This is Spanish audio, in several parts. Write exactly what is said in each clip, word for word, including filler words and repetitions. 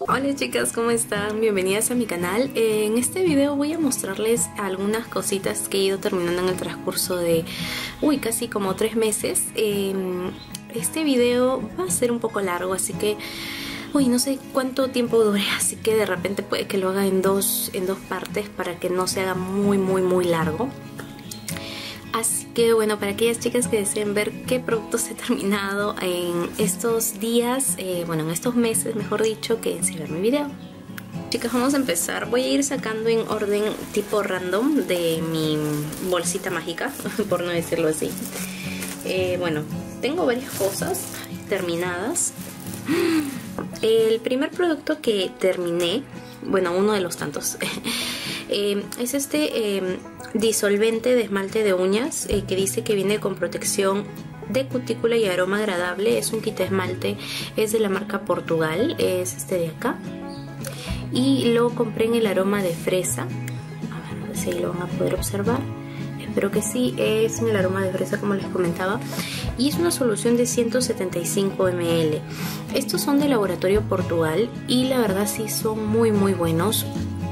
Hola chicas, ¿cómo están? Bienvenidas a mi canal. En este video voy a mostrarles algunas cositas que he ido terminando en el transcurso de uy, casi como tres meses. Este video va a ser un poco largo, así que uy, no sé cuánto tiempo dure, así que de repente puede que lo haga en dos, en dos partes para que no se haga muy muy muy largo. Así que bueno, para aquellas chicas que deseen ver qué productos he terminado en estos días, eh, bueno, en estos meses mejor dicho, quédense a ver mi video. Chicas, vamos a empezar. Voy a ir sacando en orden tipo random de mi bolsita mágica, por no decirlo así. Eh, bueno, tengo varias cosas terminadas. El primer producto que terminé, bueno, uno de los tantos, eh, es este eh, disolvente de esmalte de uñas eh, que dice que viene con protección de cutícula y aroma agradable. Es un kit de esmalte, es de la marca Portugal, es este de acá. Y lo compré en el aroma de fresa. A ver, no sé si ahí lo van a poder observar. Espero que sí, es en el aroma de fresa como les comentaba. Y es una solución de ciento setenta y cinco mililitros. Estos son de Laboratorio Portugal y la verdad sí son muy muy buenos.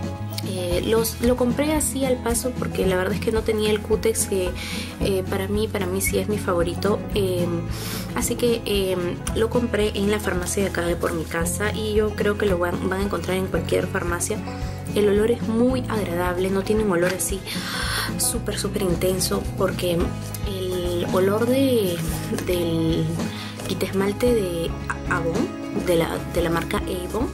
Eh, los, lo compré así al paso porque la verdad es que no tenía el Cutex que eh, para mí, para mí sí es mi favorito. Eh, así que eh, lo compré en la farmacia de acá de por mi casa y yo creo que lo van, van a encontrar en cualquier farmacia. El olor es muy agradable, no tiene un olor así súper súper intenso porque el olor de, del kit esmalte de Avon, de la, de la marca Avon,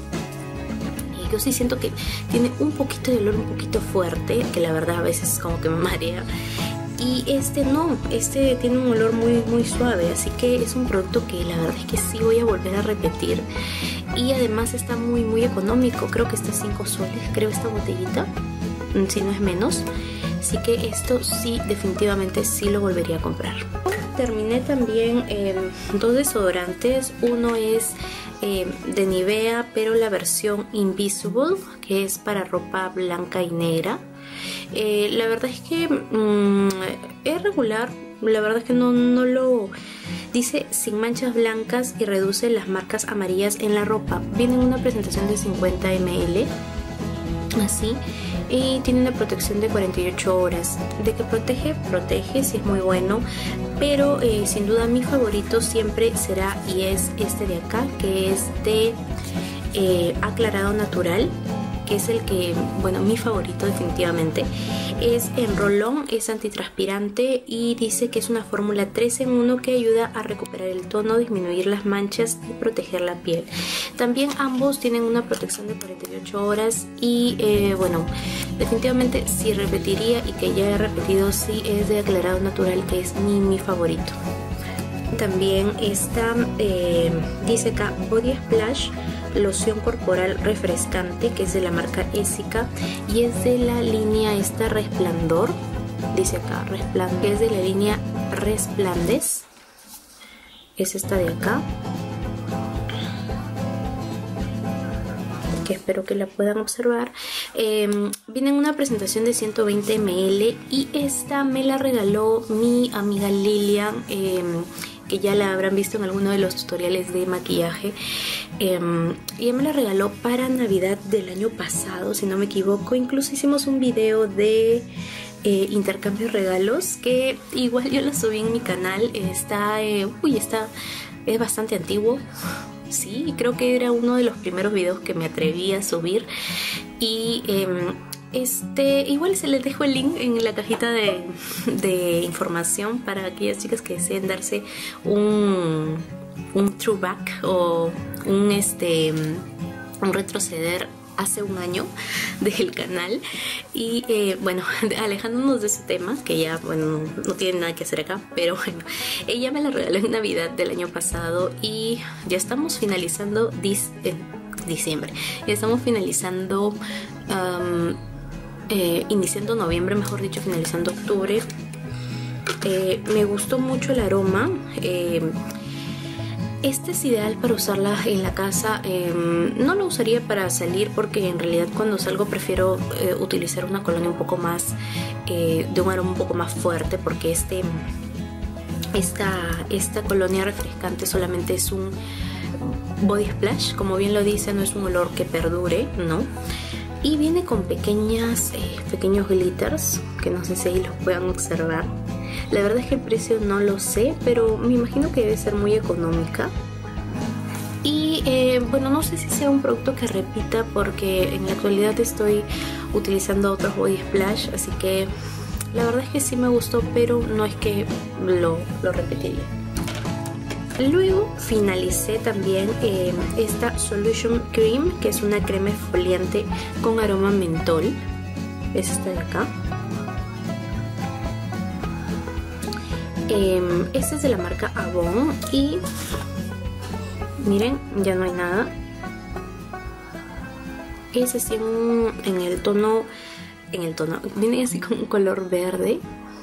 yo sí siento que tiene un poquito de olor un poquito fuerte, que la verdad a veces como que me marea. Y este no, este tiene un olor muy muy suave, así que es un producto que la verdad es que sí voy a volver a repetir. Y además está muy muy económico, creo que está a cinco soles, creo esta botellita, si no es menos. Así que esto sí, definitivamente sí lo volvería a comprar. Terminé también eh, dos desodorantes, uno es eh, de Nivea, pero la versión Invisible, que es para ropa blanca y negra. Eh, la verdad es que mmm, es regular, la verdad es que no, no lo... Dice sin manchas blancas y reduce las marcas amarillas en la ropa. Viene en una presentación de cincuenta mililitros, así, y tiene una protección de cuarenta y ocho horas. ¿De que protege? Protege, sí es muy bueno, pero eh, sin duda mi favorito siempre será y es este de acá, que es de eh, aclarado natural, que es el que, bueno, mi favorito definitivamente. Es en rolón, es antitranspirante y dice que es una fórmula tres en uno que ayuda a recuperar el tono, disminuir las manchas y proteger la piel. También ambos tienen una protección de cuarenta y ocho horas y eh, bueno, definitivamente sí repetiría, y que ya he repetido, sí es de aclarado natural, que es mi, mi favorito. También está, eh, dice acá, Body Splash, loción corporal refrescante, que es de la marca Essica y es de la línea esta Resplandor, dice acá Resplandor, es de la línea Resplandes, es esta de acá, que espero que la puedan observar. Eh, viene en una presentación de ciento veinte mililitros y esta me la regaló mi amiga Lilian, eh, que ya la habrán visto en alguno de los tutoriales de maquillaje. Eh, ella me la regaló para Navidad del año pasado, si no me equivoco. Incluso hicimos un video de eh, intercambio de regalos, que igual yo la subí en mi canal. Está, eh, uy, está, es bastante antiguo. Sí, creo que era uno de los primeros videos que me atreví a subir. Y eh, este, igual se les dejo el link en la cajita de, de información para aquellas chicas que deseen darse un, un throwback o un, este, un retroceder hace un año del canal. Y eh, bueno, alejándonos de ese tema, que ya bueno, no, no tiene nada que hacer acá, pero bueno, ella me la regaló en Navidad del año pasado y ya estamos finalizando dis, eh, diciembre, ya estamos finalizando um, eh, iniciando noviembre, mejor dicho, finalizando octubre. Eh, me gustó mucho el aroma. eh, Este es ideal para usarla en la casa. Eh, no lo usaría para salir porque en realidad cuando salgo prefiero eh, utilizar una colonia un poco más, eh, de un aroma un poco más fuerte, porque este, esta, esta colonia refrescante solamente es un body splash, como bien lo dice, no es un olor que perdure, ¿no? Y viene con pequeñas, eh, pequeños glitters, que no sé si ahí los puedan observar. La verdad es que el precio no lo sé, pero me imagino que debe ser muy económica. Y eh, bueno, no sé si sea un producto que repita, porque en la actualidad estoy utilizando otros body splash, así que la verdad es que sí me gustó, pero no es que lo, lo repetiría. Luego finalicé también eh, esta Solution Cream, que es una crema exfoliante con aroma mentol. Es esta de acá. Eh, esta es de la marca Avon y miren, ya no hay nada. Es así en, en el tono, en el tono, viene así con un color verde.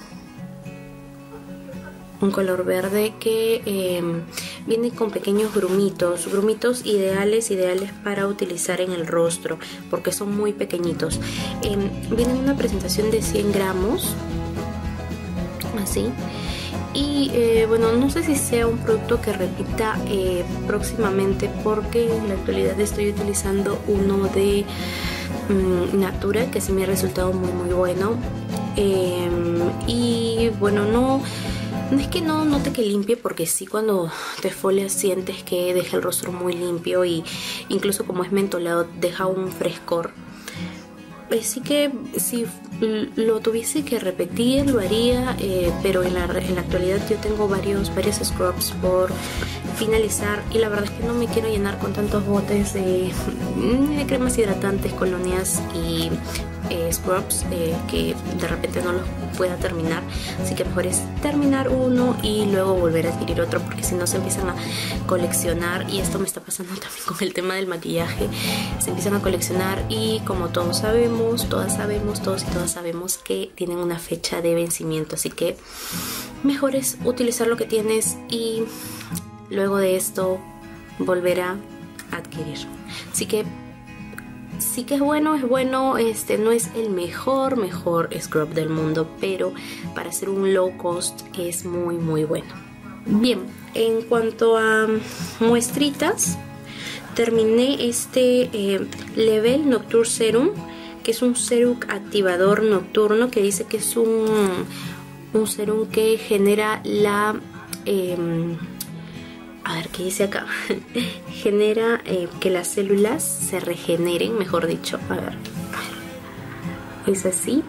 Un color verde que eh, viene con pequeños grumitos, grumitos ideales, ideales para utilizar en el rostro, porque son muy pequeñitos. Eh, viene en una presentación de cien gramos, así. Y eh, bueno, no sé si sea un producto que repita eh, próximamente, porque en la actualidad estoy utilizando uno de um, Natura, que sí me ha resultado muy muy bueno. Eh, y bueno, no... No es que no note que limpie, porque sí, cuando te exfolias sientes que deja el rostro muy limpio, y incluso como es mentolado deja un frescor. Así que si lo tuviese que repetir lo haría, eh, pero en la, en la actualidad yo tengo varios, varios scrubs por finalizar, y la verdad es que no me quiero llenar con tantos botes de, de cremas hidratantes, colonias y eh, scrubs eh, que de repente no los pueda terminar. Así que mejor es terminar uno y luego volver a adquirir otro, porque si no se empiezan a coleccionar, y esto me está pasando también con el tema del maquillaje. Se empiezan a coleccionar y, como todos sabemos, todas sabemos, todos y todas sabemos que tienen una fecha de vencimiento, así que mejor es utilizar lo que tienes y luego de esto volver a adquirir. Así que sí que es bueno, es bueno, este no es el mejor, mejor scrub del mundo, pero para hacer un low cost es muy muy bueno. Bien, en cuanto a muestritas, terminé este eh, Level Nocturne Serum, que es un serum activador nocturno, que dice que es un, un serum que genera la... Eh, a ver, ¿qué dice acá? Genera eh, que las células se regeneren, mejor dicho. A ver, es así.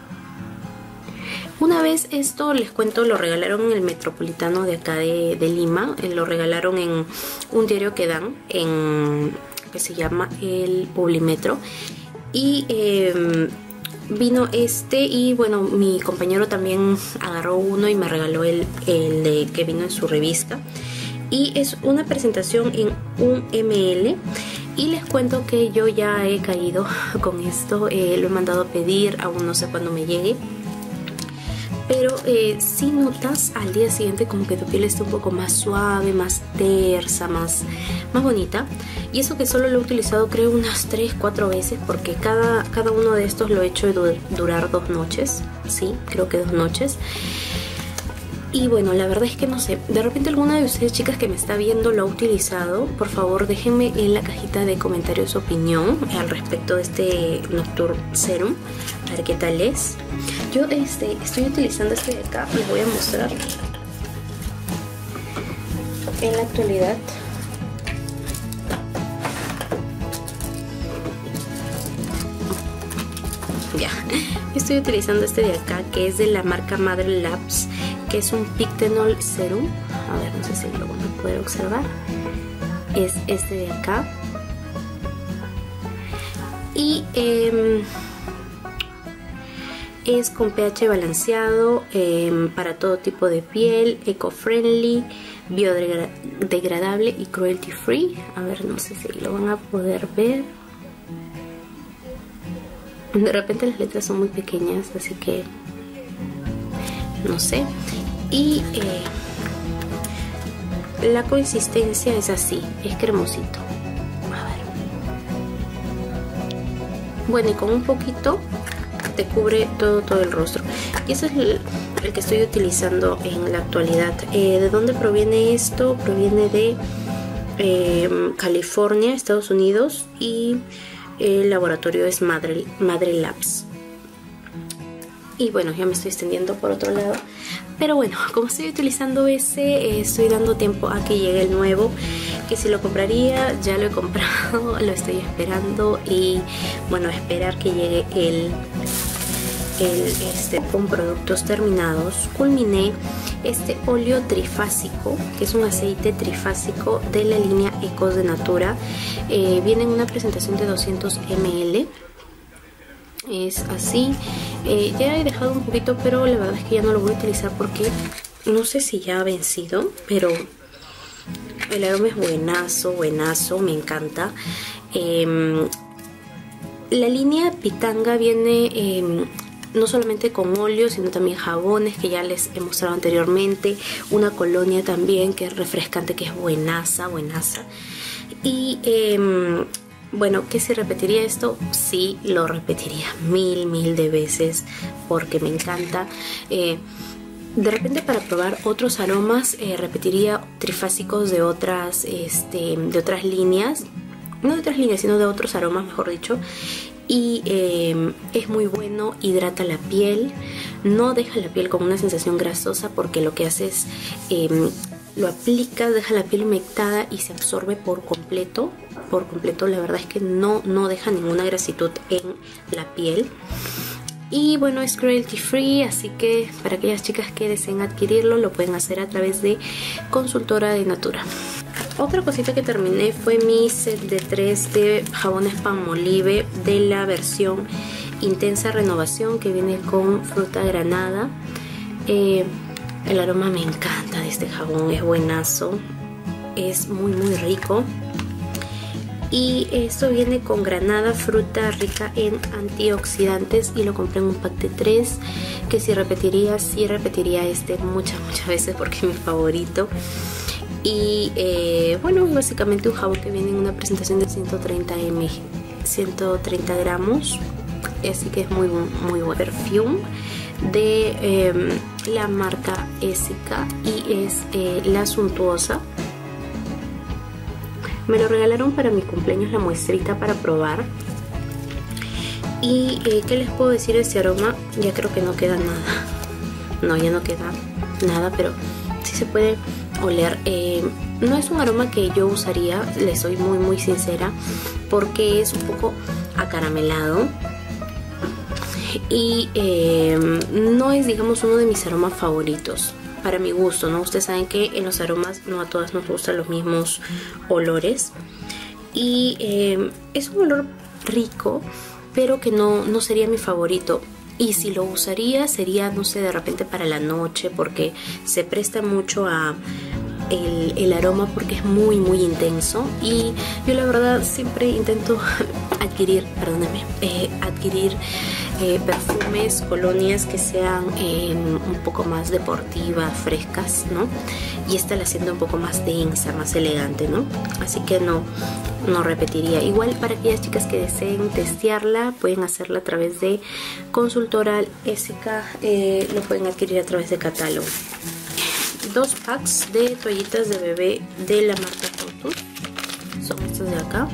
Una vez esto, les cuento, lo regalaron en el Metropolitano de acá de, de Lima. Eh, lo regalaron en un diario que dan, en, que se llama el Publimetro. Y eh, vino este, y bueno, mi compañero también agarró uno y me regaló el, el de, que vino en su revista. Y es una presentación en un mililitro. Y les cuento que yo ya he caído con esto. Eh, lo he mandado a pedir, aún no sé cuándo me llegue. Pero eh, sí notas al día siguiente como que tu piel está un poco más suave, más tersa, más, más bonita. Y eso que solo lo he utilizado creo unas tres, cuatro veces, porque cada, cada uno de estos lo he hecho durar dos noches. Sí, creo que dos noches. Y bueno, la verdad es que no sé, de repente alguna de ustedes, chicas, que me está viendo lo ha utilizado. Por favor, déjenme en la cajita de comentarios su opinión al respecto de este Nocturne Serum, a ver qué tal es. Yo este, estoy utilizando este de acá, les voy a mostrar en la actualidad. Ya, estoy utilizando este de acá, que es de la marca Madre Labs, que es un Pictenol Serum. A ver, no sé si lo van a poder observar. Es este de acá. Y eh, es con pH balanceado, eh, para todo tipo de piel, eco-friendly, biodegradable y cruelty free. A ver, no sé si lo van a poder ver. De repente las letras son muy pequeñas, así que no sé. Y eh, la consistencia es así, es cremosito. A ver. Bueno, y con un poquito te cubre todo, todo el rostro. Y ese es el, el que estoy utilizando en la actualidad. Eh, ¿De dónde proviene esto? Proviene de eh, California, Estados Unidos, y el laboratorio es Madre, Madre Labs. Y bueno, ya me estoy extendiendo por otro lado. Pero bueno, como estoy utilizando ese, eh, estoy dando tiempo a que llegue el nuevo. Que si lo compraría, ya lo he comprado, lo estoy esperando. Y bueno, esperar que llegue el, el este, con productos terminados. Culminé este óleo trifásico, que es un aceite trifásico de la línea Ecos de Natura. Eh, viene en una presentación de doscientos mililitros. Es así. Eh, ya he dejado un poquito, pero la verdad es que ya no lo voy a utilizar porque no sé si ya ha vencido, pero el aroma es buenazo, buenazo, me encanta. Eh, la línea Pitanga viene eh, no solamente con óleo, sino también jabones, que ya les he mostrado anteriormente. Una colonia también que es refrescante, que es buenaza, buenaza. Y eh, bueno, ¿que si repetiría esto? Sí, lo repetiría mil, mil de veces porque me encanta. Eh, de repente para probar otros aromas eh, repetiría trifásicos de otras, este, de otras líneas. No de otras líneas, sino de otros aromas, mejor dicho. Y eh, es muy bueno, hidrata la piel, no deja la piel con una sensación grasosa porque lo que hace es... Eh, lo aplicas, deja la piel humectada y se absorbe por completo. Por completo, la verdad es que no, no deja ninguna grasitud en la piel. Y bueno, es cruelty free, así que para aquellas chicas que deseen adquirirlo, lo pueden hacer a través de Consultora de Natura. Otra cosita que terminé fue mi set de tres de jabones Palmolive de la versión Intensa Renovación, que viene con fruta granada. Eh, el aroma me encanta de este jabón, es buenazo, es muy muy rico. Y esto viene con granada, fruta rica en antioxidantes, y lo compré en un pack de tres, que si repetiría, sí repetiría este muchas muchas veces porque es mi favorito. Y eh, bueno, básicamente un jabón que viene en una presentación de ciento treinta mililitros, ciento treinta gramos, así que es muy, muy buen perfume de eh, la marca Essica, y es eh, La Suntuosa. Me lo regalaron para mi cumpleaños, la muestrita para probar. Y eh, ¿qué les puedo decir de este aroma? Ya creo que no queda nada. No, ya no queda nada, pero sí se puede oler. Eh, no es un aroma que yo usaría, les soy muy muy sincera, porque es un poco acaramelado. Y eh, no es, digamos, uno de mis aromas favoritos. Para mi gusto, ¿no? Ustedes saben que en los aromas no a todas nos gustan los mismos olores. Y eh, es un olor rico, pero que no, no sería mi favorito. Y si lo usaría sería, no sé, de repente para la noche, porque se presta mucho a el, el aroma, porque es muy muy intenso. Y yo la verdad siempre intento adquirir, perdóname, eh, adquirir eh, perfumes, colonias que sean eh, un poco más deportivas, frescas, ¿no? Y esta la siento un poco más densa, más elegante, ¿no? Así que no, no repetiría. Igual para aquellas chicas que deseen testearla, pueden hacerla a través de Consultora Essica, eh, lo pueden adquirir a través de catálogo. Dos packs de toallitas de bebé de la marca Totus, son estas de acá.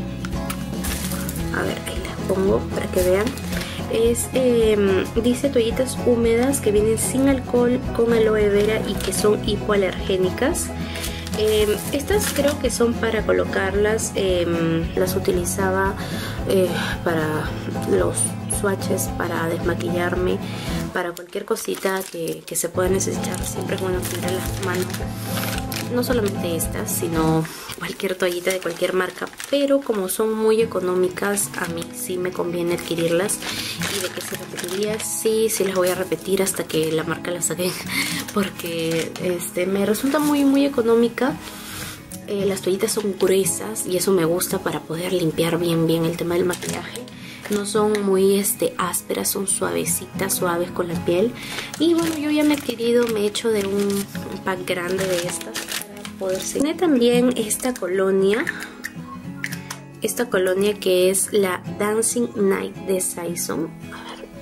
A ver, ahí las pongo para que vean. Es, eh, dice toallitas húmedas que vienen sin alcohol, con aloe vera y que son hipoalergénicas. Eh, estas creo que son para colocarlas, eh, las utilizaba eh, para los swatches, para desmaquillarme, para cualquier cosita que, que se pueda necesitar. Siempre es bueno tener en las manos, no solamente estas, sino cualquier toallita de cualquier marca, pero como son muy económicas, a mí sí me conviene adquirirlas. Y de que se repetiría, sí, sí las voy a repetir hasta que la marca la saque, porque este, me resulta muy muy económica. Eh, las toallitas son gruesas y eso me gusta para poder limpiar bien bien el tema del maquillaje. No son muy este, ásperas, son suavecitas, suaves con la piel. Y bueno, yo ya me he adquirido, me he hecho de un, un pack grande de estas para poder seguir. Tiene también esta colonia, esta colonia que es la Dancing Night de Saison. A ver.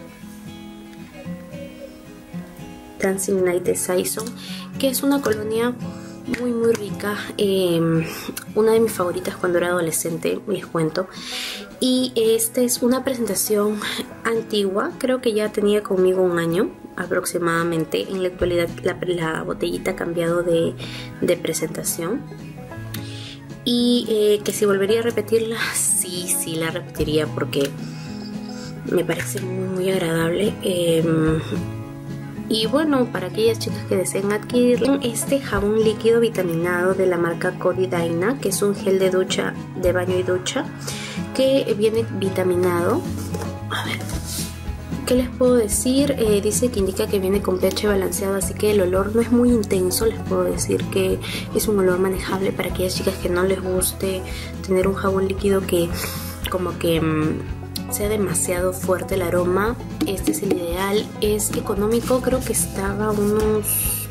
Dancing Night de Saison, que es una colonia muy muy rica. chica, eh, una de mis favoritas cuando era adolescente, les cuento. Y esta es una presentación antigua, creo que ya tenía conmigo un año aproximadamente. En la actualidad la, la botellita ha cambiado de, de presentación. Y eh, que si volvería a repetirla, sí, sí la repetiría porque me parece muy, muy agradable. Eh, y bueno, para aquellas chicas que deseen adquirir este jabón líquido vitaminado de la marca Coridaina, que es un gel de ducha, de baño y ducha, que viene vitaminado. A ver, ¿qué les puedo decir? Eh, dice que indica que viene con pH balanceado, así que el olor no es muy intenso. Les puedo decir que es un olor manejable para aquellas chicas que no les guste tener un jabón líquido que como que mmm, sea demasiado fuerte el aroma. Este es el ideal. Es económico, creo que estaba unos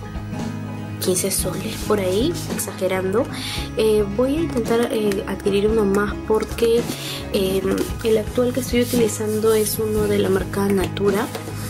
quince soles por ahí, exagerando. Eh, voy a intentar eh, adquirir uno más porque eh, el actual que estoy utilizando es uno de la marca Natura.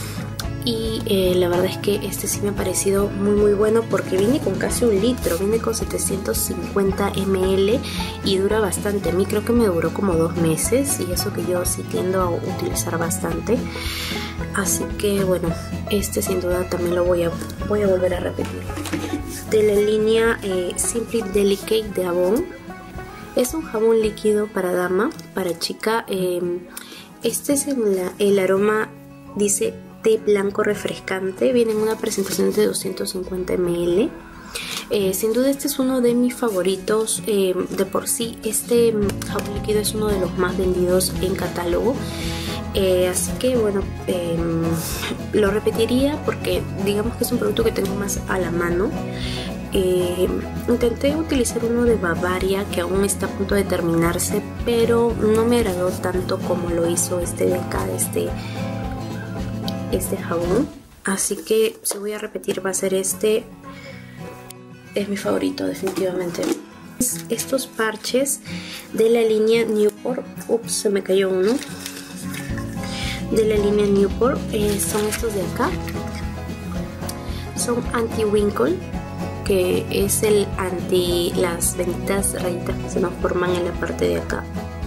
Y eh, la verdad es que este sí me ha parecido muy muy bueno porque viene con casi un litro, viene con setecientos cincuenta mililitros y dura bastante. A mí creo que me duró como dos meses y eso que yo sí tiendo a utilizar bastante. Así que bueno, este sin duda también lo voy a, voy a volver a repetir. De la línea eh, Simply Delicate de Avon. Es un jabón líquido para dama, para chica. Eh, este es el, el aroma, dice té blanco refrescante. Viene en una presentación de doscientos cincuenta mililitros. Eh, sin duda este es uno de mis favoritos. Eh, de por sí este jabón líquido es uno de los más vendidos en catálogo. Eh, así que bueno, eh, lo repetiría porque digamos que es un producto que tengo más a la mano. Eh, intenté utilizar uno de Bavaria que aún está a punto de terminarse, pero no me agradó tanto como lo hizo este de acá, este, este jabón. Así que si voy a repetir va a ser este. Es mi favorito definitivamente. Estos parches de la línea Newport. Ups, se me cayó uno. De la línea Newport, eh, son estos de acá. Son anti-wrinkle, que es el anti las benditas rayitas que se nos forman en la parte de acá.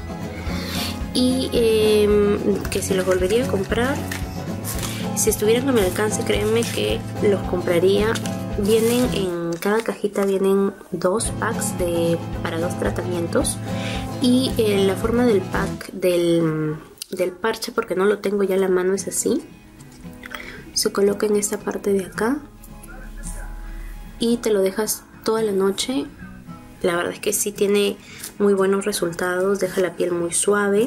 Y eh, que si los volvería a comprar, si estuvieran a mi alcance, créanme que los compraría. Vienen en cada cajita, vienen dos packs de, para dos tratamientos. Y eh, la forma del pack del del parche, porque no lo tengo ya a la mano, es así. Se coloca en esta parte de acá y te lo dejas toda la noche. La verdad es que sí tiene muy buenos resultados, deja la piel muy suave.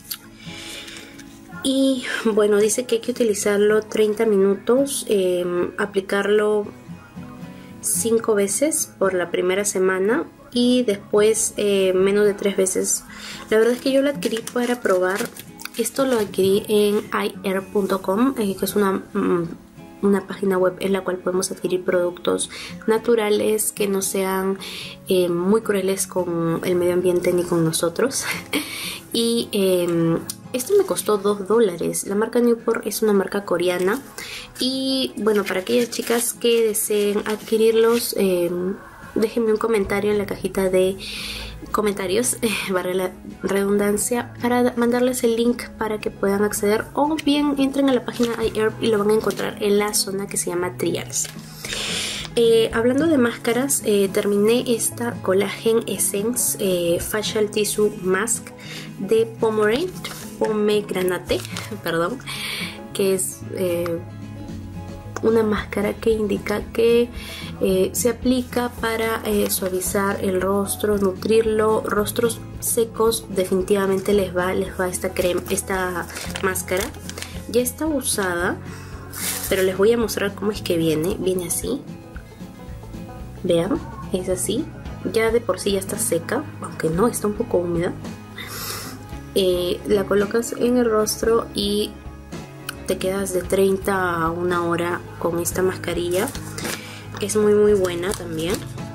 Y bueno, dice que hay que utilizarlo treinta minutos, eh, aplicarlo cinco veces por la primera semana y después eh, menos de tres veces. La verdad es que yo lo adquirí para probar. Esto lo adquirí en i air punto com, eh, que es una, una página web en la cual podemos adquirir productos naturales que no sean eh, muy crueles con el medio ambiente ni con nosotros. Y eh, esto me costó dos dólares. La marca Newport es una marca coreana. Y bueno, para aquellas chicas que deseen adquirirlos, eh, déjenme un comentario en la cajita de comentarios, eh, barra la redundancia, para mandarles el link para que puedan acceder, o bien entren a la página iHerb y lo van a encontrar en la zona que se llama Trials. Eh, hablando de máscaras, eh, terminé esta Collagen Essence eh, Facial Tissue Mask de Pomegranate, Pomegranate perdón, que es eh, una máscara que indica que eh, se aplica para eh, suavizar el rostro, nutrirlo. Rostros secos definitivamente les va, les va esta crema, esta máscara. Ya está usada, pero les voy a mostrar cómo es que viene. Viene así. Vean, es así. Ya de por sí ya está seca, aunque no, está un poco húmeda. Eh, la colocas en el rostro y te quedas de treinta a una hora con esta mascarilla. Es muy muy buena también.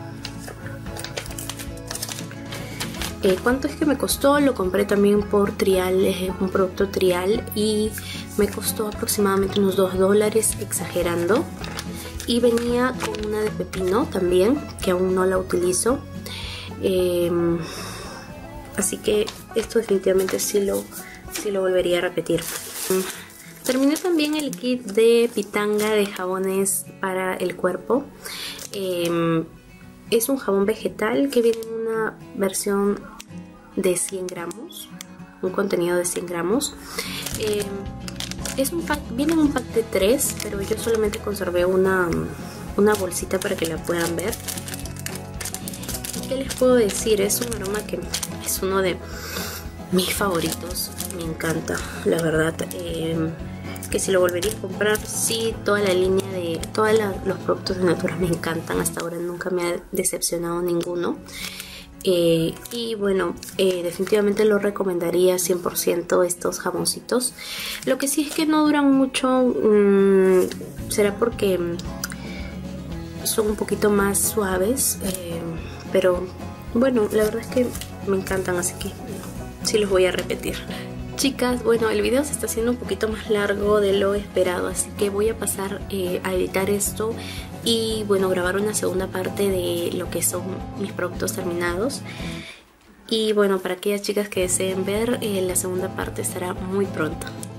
Eh, ¿Cuánto es que me costó? Lo compré también por Trial, eh, un producto Trial, y me costó aproximadamente unos dos dólares, exagerando. y venía con una de pepino también, que aún no la utilizo. Eh, así que esto definitivamente sí lo, sí lo volvería a repetir. Terminé también el kit de pitanga de jabones para el cuerpo. Eh, es un jabón vegetal que viene en una versión de cien gramos, un contenido de cien gramos. Eh, es un pack, viene en un pack de tres, pero yo solamente conservé una, una bolsita para que la puedan ver. ¿Y qué les puedo decir? Es un aroma que es uno de mis favoritos, me encanta, la verdad. Eh, que si lo volvería a comprar, sí, toda la línea de todos los productos de Natura me encantan. Hasta ahora nunca me ha decepcionado ninguno. Eh, y bueno, eh, definitivamente lo recomendaría cien por ciento estos jaboncitos. Lo que sí es que no duran mucho, mmm, será porque son un poquito más suaves, eh, pero bueno, la verdad es que me encantan, así que sí los voy a repetir. Chicas, bueno, el video se está haciendo un poquito más largo de lo esperado, así que voy a pasar eh, a editar esto y bueno, grabar una segunda parte de lo que son mis productos terminados. Y bueno, para aquellas chicas que deseen ver, eh, la segunda parte estará muy pronto.